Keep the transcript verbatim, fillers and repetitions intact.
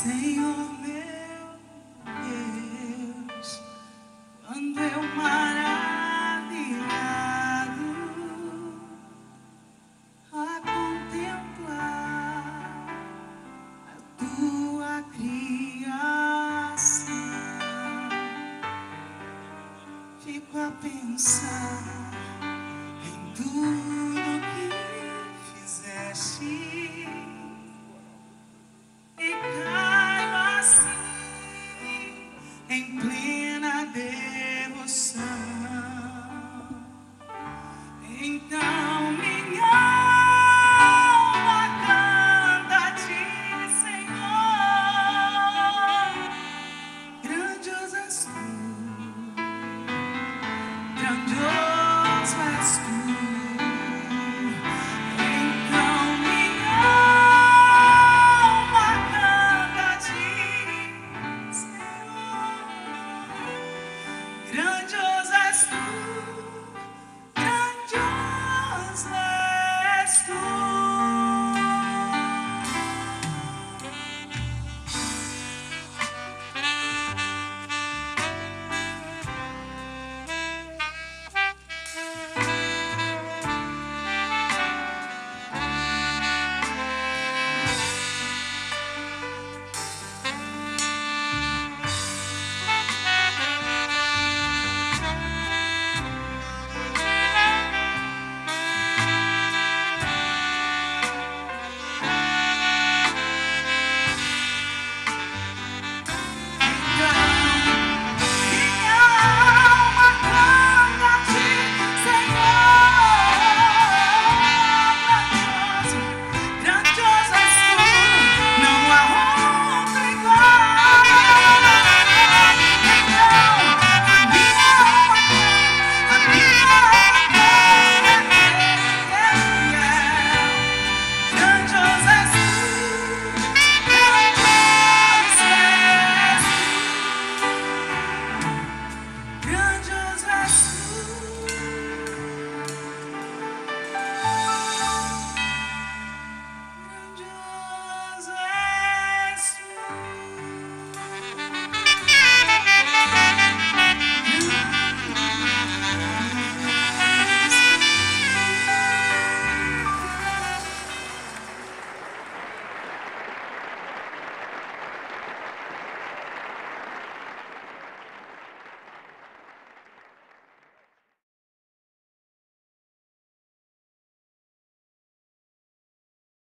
Senhor meu Deus, quando eu maravilhado a contemplar a tua criação, fico a pensar em tudo que fizeste e caio assim em plena devoção. Então minha alma canta a ti, Senhor. Grandioso és tu, grandioso és tu.